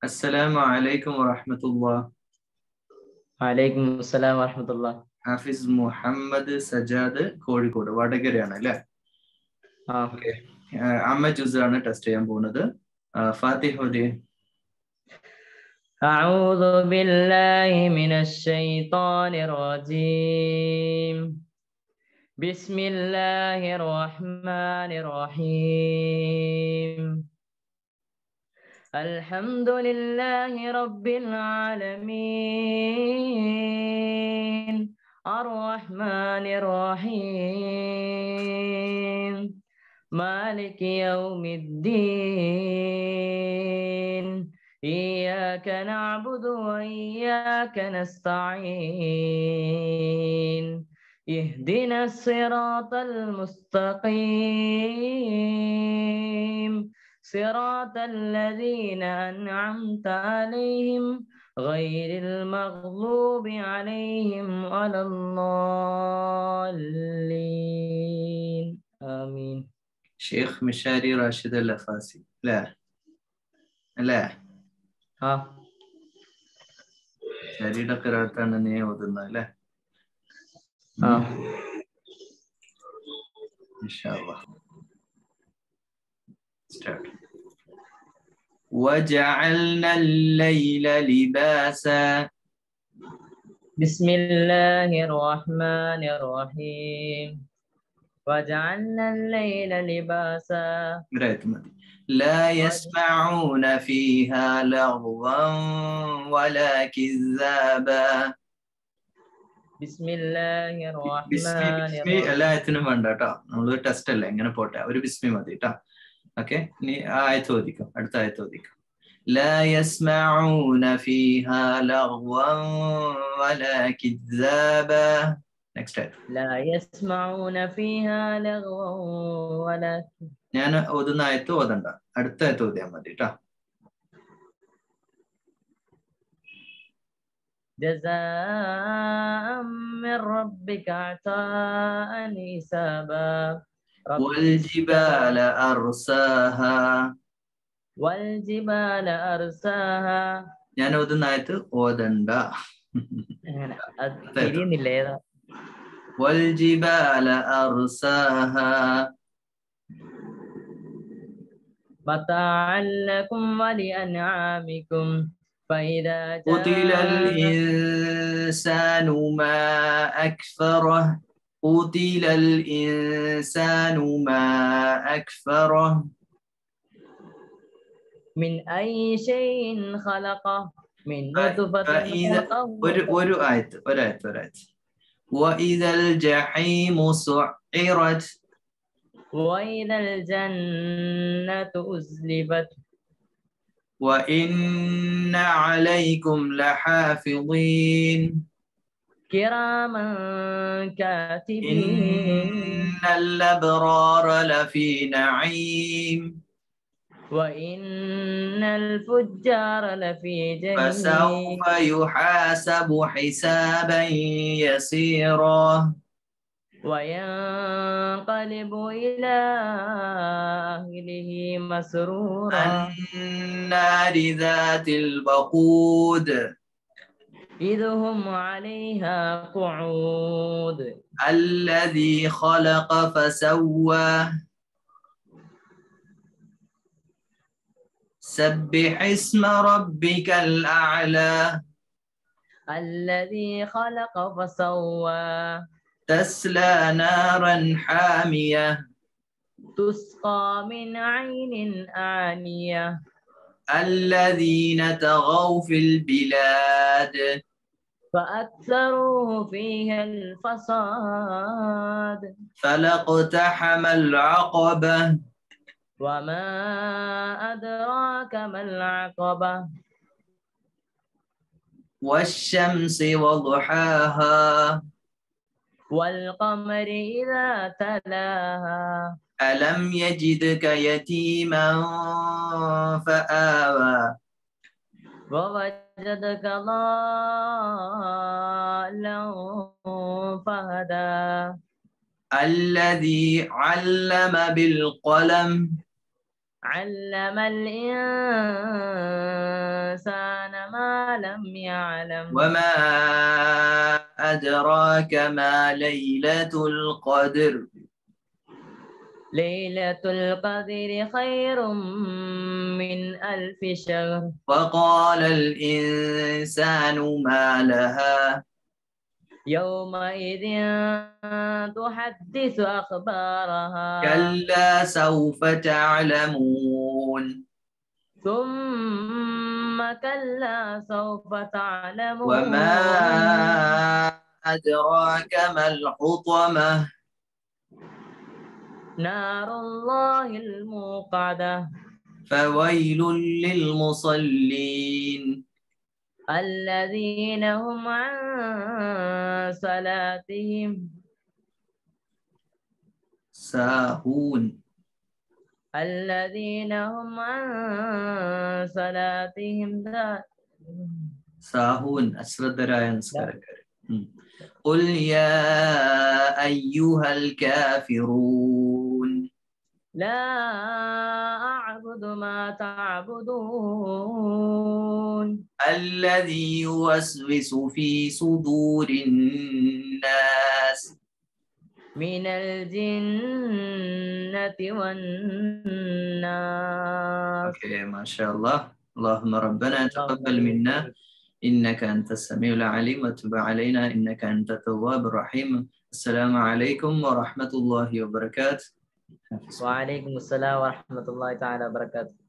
السلام عليكم ورحمة الله. വലൈക്കും അസ്സലാം വറഹ്മത്തുള്ളാഹി. ഹാഫിസ് മുഹമ്മദ് സജാദ് കോഴിക്കോട് വടകരയാണ് അല്ലേ? ഓക്കെ. അമ്മ ജുസാണ് ടെസ്റ്റ് ചെയ്യാൻ പോകുന്നത്. ഫാത്തിഹ ഓതി. أعوذ بالله من الشيطان الرجيم. بسم الله الرحمن الرحيم. الحمد لله رب العالمين الرحمن الرحيم مالك يوم الدين إياك نعبد وإياك نستعين اهدنا الصراط المستقيم صراط الذين أنعمت عليهم غير المغضوب عليهم ولا الضالين آمين. Sheikh Mishary Rashid Al Afasy അല്ലേ? അല്ലേ? മിഷാരിയുടെ ഖിറാഅത്താണ് നീ ഓതുന്നത് അല്ലേ? ഇൻഷാ അല്ലാഹ്. Start. وجعلنا الليل لباسا. بسم الله الرحمن الرحيم. وجعلنا الليل لباسا. لا يسمعون فيها لغوا ولا كذابا. بسم الله الرحمن الرحيم. എല്ലാത്തിനും വേണ്ട കേട്ടോ, നമ്മൾ ടെസ്റ്റ് അല്ലേ, എങ്ങനെ പോട്ടെ, ഒരു ബിസ്മി മതി കേട്ടോ. ഓക്കെ, ഇനി ആയത്ത് ഓദിക്കും, അടുത്ത ആയത്ത് ഓദിക്കും. لا يسمعون فيها لغوا ولا كذابا. Next ആയത്ത്. لا يسمعون فيها لغوا ولا. ഞാൻ ഓതുന്ന ആയത്ത് ഓതണ്ട, അടുത്ത ആയത്ത് ഓതിയാൽ മതി കേട്ടോ. جزاء من ربك عطاء حسابا. والجبال أرساها. والجبال أرساها. ഞാൻ ഓതുന്ന ആയത്ത് ഓതണ്ട. والجبال أرساها متاعا لكم ولأنعامكم فإذا قتل الإنسان ما أكفره. قتل الإنسان ما أكفره. من أي شيء خلقه من نطفة. ഒരു ആയത്ത്. وإذا الجحيم سعرت. وإذا الجنة أزلفت. وإن عليكم لحافظين كراما كاتبين. إن الأبرار لفي نعيم وإن الفجار لفي جحيم. فسوف يحاسب حسابا يسيرا وينقلب إلى أهله مسرورا. النار ذات الوقود إذ هم عليها قعود. الذي خلق فسوى. سبح اسم ربك الأعلى. الذي خلق فسوى. تسلى نارا حامية تسقى من عين آنية. الذين طغوا في البلاد فأكثروا فيها الفساد. فلاقتحم العقبة. وما أدراك ما العقبة. والشمس وضحاها والقمر إذا تلاها. ألم يجدك يتيما فآوى. ووجدك ضالا فهدى. الذي علم بالقلم. علم الإنسان ما لم يعلم وما أدراك ما ليلة القدر ليلة القدر خير من 1000 شهر وقال الإنسان ما لها يومئذ تحدث أخبارها كلا سوف تعلمون ثم كلا سوف وما تعلمون أدراك ما الحطمة نار الله الموقدة فويل للمصلين الذين هم عن صلاتهم ساهون الذين هم عن صلاتهم ساهون أسردراയ നമസ്കാരക്കാർ قل يا أيها الكافرون لا أعبد ما تعبدون الذي يوسوس في صدور الناس من الجنة والناس اوكي ما شاء الله اللهم ربنا تقبل منا إنك أنت السميع العليم وتب علينا إنك أنت التواب الرحيم السلام عليكم ورحمة الله وبركاته وعليكم السلام ورحمة الله تعالى وبركاته